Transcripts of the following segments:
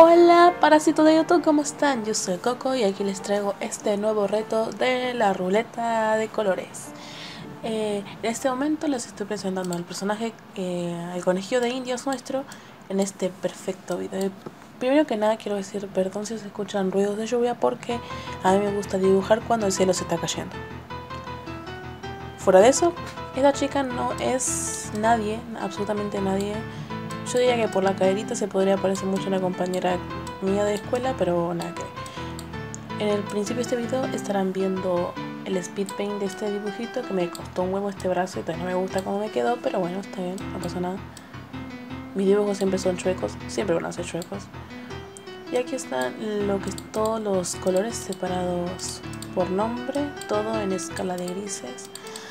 Hola parásitos de YouTube, ¿cómo están? Yo soy Coco y aquí les traigo este nuevo reto de la ruleta de colores. En este momento les estoy presentando al personaje, el conejillo de indios nuestro, en este perfecto video. Primero que nada quiero decir perdón si se escuchan ruidos de lluvia porque a mí me gusta dibujar cuando el cielo se está cayendo. Fuera de eso, esta chica no es nadie, absolutamente nadie. Yo diría que por la caderita se podría parecer mucho a una compañera mía de escuela, pero nada que ver. En el principio de este video estarán viendo el speed paint de este dibujito que me costó un huevo este brazo y todavía no me gusta cómo me quedó, pero bueno, está bien, no pasa nada. Mis dibujos siempre son chuecos, siempre van a ser chuecos. Y aquí están todos los colores separados por nombre, todo en escala de grises.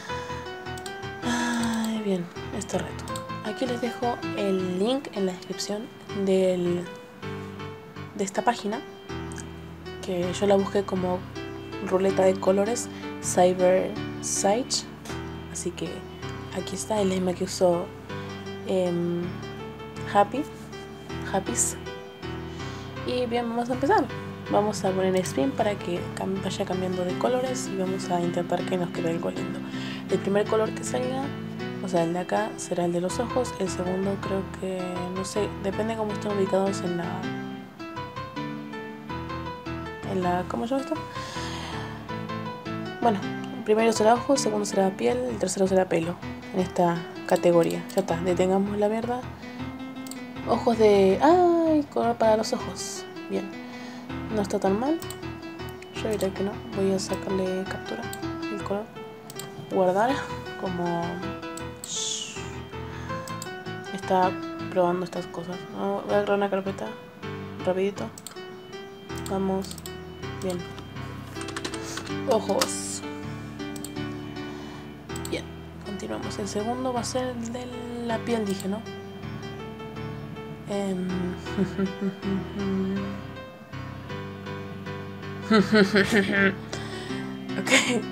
Ay, bien, este reto. Aquí les dejo el link en la descripción de esta página, que yo la busqué como ruleta de colores Cyber Sage, así que aquí está el lema que usó Happy's. Y bien, vamos a empezar. Vamos a poner spin para que vaya cambiando de colores y vamos a intentar que nos quede algo lindo. El primer color que salga, o sea, el de acá, será el de los ojos. El segundo creo que, no sé, depende cómo estén ubicados en la ¿cómo se llama esto? Bueno, el primero será ojos, el segundo será piel, el tercero será pelo, en esta categoría. Ya está, detengamos la mierda. Ojos de... ¡ay! Color para los ojos. Bien, no está tan mal. Yo diría que no, voy a sacarle captura el color. Guardar como... está probando estas cosas. Voy a crear una carpeta rapidito. Vamos. Bien. Ojos. Bien, continuamos. El segundo va a ser el de la piel, dije, ¿no? Ok.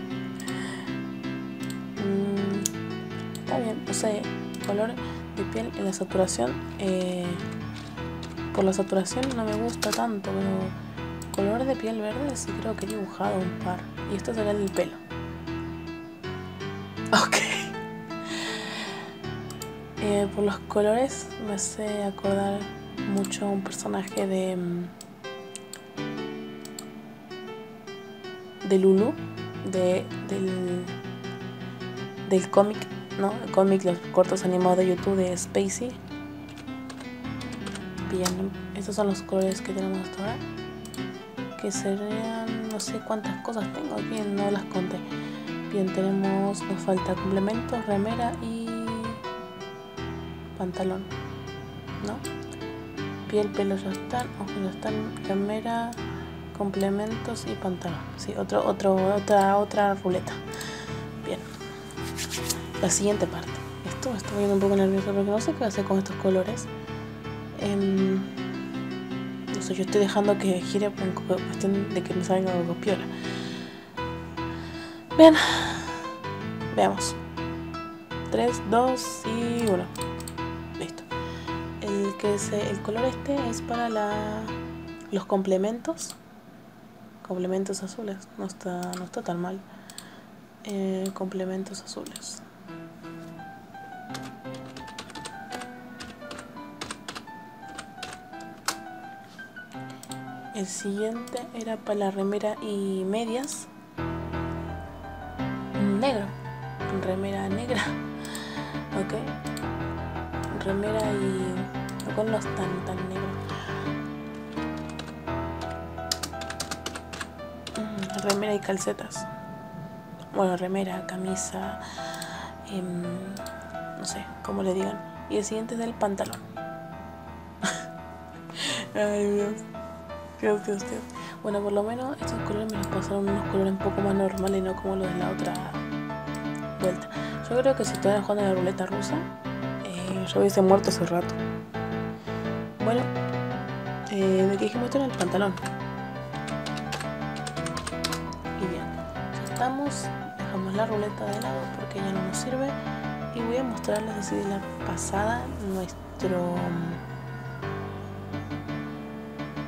Está bien, o sea, color de piel en la saturación. Por la saturación no me gusta tanto, pero color de piel verde sí creo que he dibujado un par. Y esto será el del pelo. Ok. Por los colores me hace acordar mucho a un personaje de Lulu, del cómic, ¿no? El cómic, los cortos animados de YouTube de Spacey. Bien, estos son los colores que tenemos hasta ahora. Que serían, no sé cuántas cosas tengo aquí, no las conté. Bien, nos falta complementos, remera y pantalón, ¿no? Piel, pelo ya están, ojos ya están, remera, complementos y pantalón. Sí, otra ruleta. Bien, la siguiente parte. Esto me está poniendo un poco nervioso porque no sé qué voy a hacer con estos colores. No sé, yo estoy dejando que gire en cuestión de que me salga algo piola. Bien, veamos. 3, 2 y 1. Listo. El color este es para los complementos. Complementos azules. No está tan mal. Complementos azules. El siguiente era para la remera y medias. Negro. Remera negra. Ok. Remera y... no es tan negro. Remera y calcetas. Bueno, remera, camisa, no sé, como le digan. Y el siguiente es del pantalón. Ay, Dios. Dios. Bueno, por lo menos estos colores me los pasaron unos colores un poco más normales, no como los de la otra vuelta. Yo creo que si estuvieran jugando en la ruleta rusa, yo hubiese muerto hace rato. Bueno, de que dijimos esto era el pantalón. Y bien, ya estamos. Dejamos la ruleta de lado porque ya no nos sirve. Y voy a mostrarles así de la pasada nuestro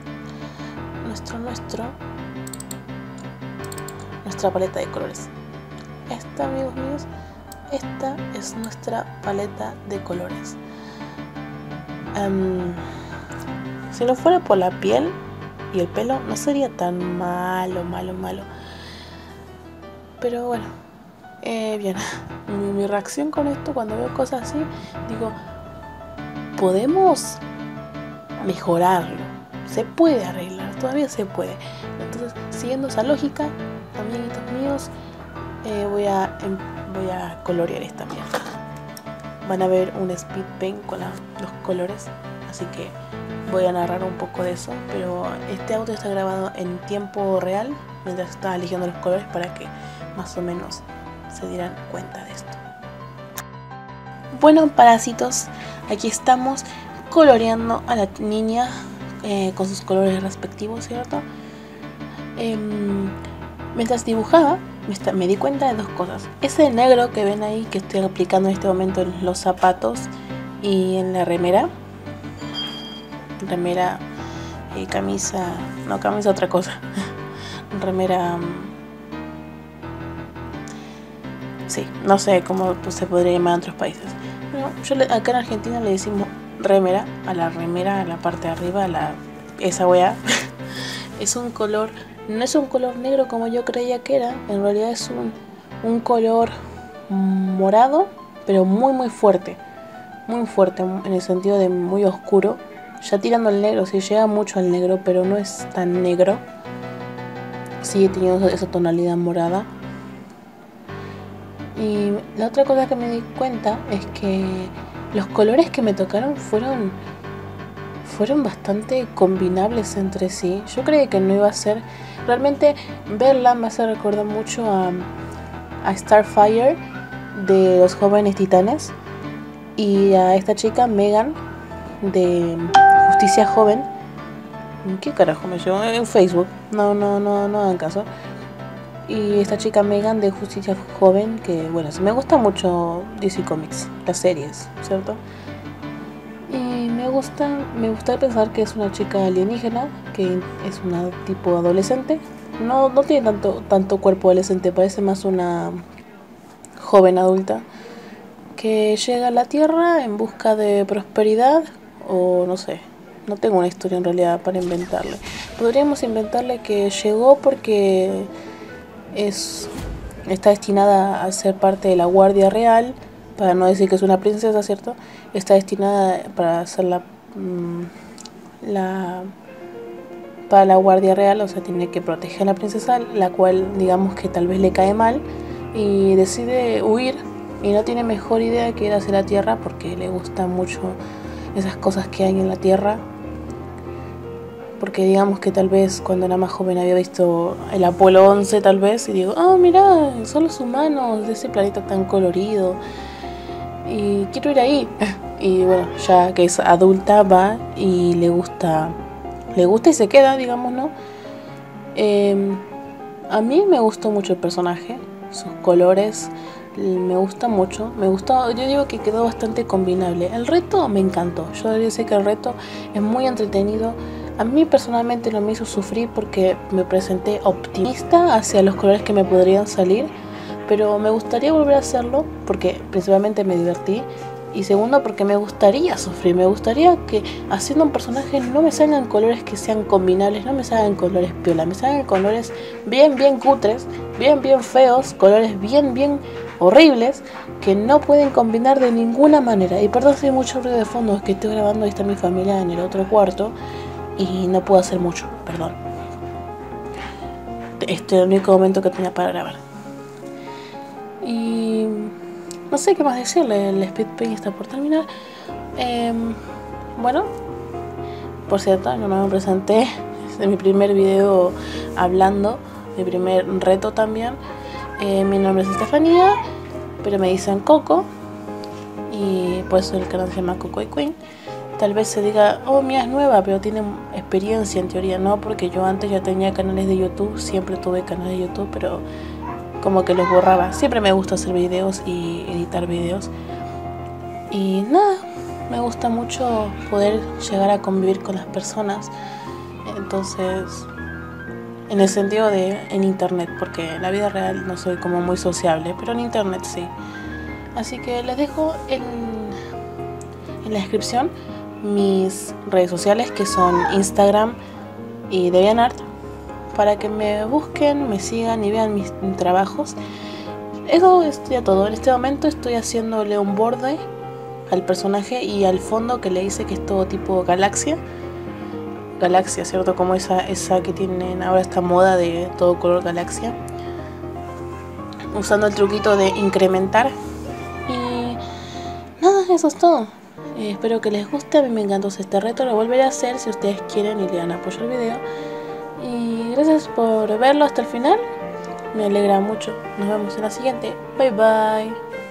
nuestra paleta de colores. Esta, amigos míos, esta es nuestra paleta de colores. Si no fuera por la piel y el pelo, no sería tan malo. Pero bueno, bien. Mi reacción con esto, cuando veo cosas así, digo, podemos mejorarlo, se puede arreglar, todavía se puede. Entonces, siguiendo esa lógica, amiguitos míos, voy a colorear esta mierda. Van a ver un speed paint con los colores, así que voy a narrar un poco de eso. Pero este audio está grabado en tiempo real mientras estaba eligiendo los colores, para que más o menos se dieran cuenta de esto. Bueno, parásitos, aquí estamos coloreando a la niña con sus colores respectivos, ¿cierto? Mientras dibujaba me di cuenta de dos cosas. Ese negro que ven ahí, que estoy aplicando en este momento en los zapatos y en la remera, camisa, no, camisa otra cosa, remera, sí, no sé cómo se podría llamar en otros países. Bueno, acá en Argentina le decimos remera, a la parte de arriba, esa weá. Es un color, no es un color negro como yo creía que era, en realidad es un color morado, pero muy fuerte, en el sentido de muy oscuro, ya tirando al negro, sí llega mucho al negro, pero no es tan negro, sigue teniendo esa tonalidad morada. Y la otra cosa que me di cuenta es que los colores que me tocaron fueron bastante combinables entre sí. Yo creí que no iba a ser, realmente verla me hace recordar mucho a Starfire de Los Jóvenes Titanes, y a esta chica Megan de Justicia Joven. ¿Qué carajo me llevo? En Facebook, no hagan caso. Y esta chica Megan de Justicia Joven, que bueno, me gusta mucho DC Comics, las series, ¿cierto? Y me gusta pensar que es una chica alienígena, que es una tipo adolescente. No tiene tanto cuerpo adolescente, parece más una joven adulta que llega a la Tierra en busca de prosperidad, o no sé, no tengo una historia en realidad para inventarle. Podríamos inventarle que llegó porque está destinada a ser parte de la Guardia Real, para no decir que es una princesa, ¿cierto? Está destinada para ser para la Guardia Real, o sea, tiene que proteger a la princesa, la cual digamos que tal vez le cae mal, y decide huir, y no tiene mejor idea que ir hacia la Tierra, porque le gustan mucho esas cosas que hay en la Tierra. Porque digamos que tal vez cuando era más joven había visto el Apolo 11 tal vez, y digo, oh mira, son los humanos de ese planeta tan colorido y quiero ir ahí. Y bueno, ya que es adulta va y le gusta y se queda, digamos, ¿no? A mí me gustó mucho el personaje, sus colores me gusta mucho, yo digo que quedó bastante combinable. El reto me encantó, yo decir que el reto es muy entretenido. A mí personalmente no me hizo sufrir porque me presenté optimista hacia los colores que me podrían salir, pero me gustaría volver a hacerlo porque principalmente me divertí, y segundo porque me gustaría sufrir, me gustaría que haciendo un personaje no me salgan colores que sean combinables, no me salgan colores piola, me salgan colores bien cutres, bien feos, colores bien horribles que no pueden combinar de ninguna manera. Y perdón si hay mucho ruido de fondo, es que estoy grabando, ahí está mi familia en el otro cuarto y no puedo hacer mucho, perdón. Este es el único momento que tenía para grabar. Y no sé qué más decirle, el speed paint está por terminar. Bueno, por cierto, yo no me presenté, es mi primer video hablando, mi primer reto también. Mi nombre es Estefanía, pero me dicen Coco, y por eso el canal se llama Coco y Queen. Tal vez se diga, oh, Mía es nueva, pero tiene experiencia en teoría. No, porque yo antes ya tenía canales de YouTube, siempre tuve canales de YouTube, pero como que los borraba. Siempre me gusta hacer videos y editar videos. Y nada, me gusta mucho poder llegar a convivir con las personas. Entonces, En el sentido de en internet, porque en la vida real no soy como muy sociable, pero en internet sí. Así que les dejo en la descripción mis redes sociales, que son Instagram y DeviantArt, para que me busquen, me sigan y vean mis trabajos. Eso es ya todo. En este momento estoy haciéndole un borde al personaje y al fondo, que le hice que es todo tipo galaxia, ¿cierto? Como esa que tienen ahora, esta moda de todo color galaxia, usando el truquito de incrementar. Y nada, eso es todo. Espero que les guste. A mí me encantó este reto, lo volveré a hacer si ustedes quieren y le dan apoyo al video. Y gracias por verlo hasta el final, me alegra mucho. Nos vemos en la siguiente. Bye bye.